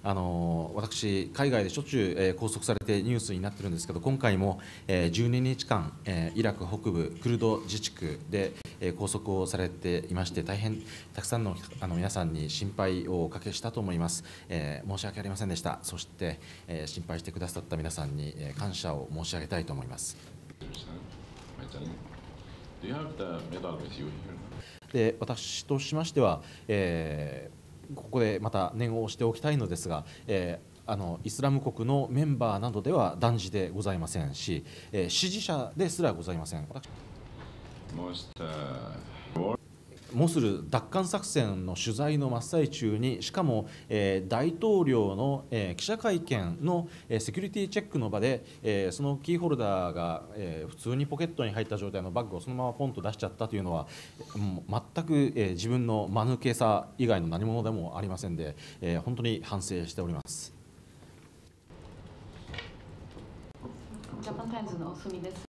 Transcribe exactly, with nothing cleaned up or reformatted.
あの私、海外でしょっちゅう、えー、拘束されてニュースになっているんですけど、今回も、えー、じゅうににちかん、えー、イラク北部クルド自治区で、えー、拘束をされていまして、大変たくさんの、あの皆さんに心配をおかけしたと思います。えー、申し訳ありませんでした。そして、えー、心配してくださった皆さんに、えー、感謝を申し上げたいと思います。で私としましては、えー、ここでまた念を押しておきたいのですが、えー、あのイスラム国のメンバーなどでは断じてございませんし、えー、支持者ですらございません。モスル奪還作戦の取材の真っ最中に、しかも、えー、大統領の、えー、記者会見の、えー、セキュリティチェックの場で、えー、そのキーホルダーが、えー、普通にポケットに入った状態のバッグをそのままポンと出しちゃったというのは、もう全く、えー、自分の間抜けさ以外の何物でもありませんで、えー、本当に反省しております。 ジャパンタイムズのおすみです。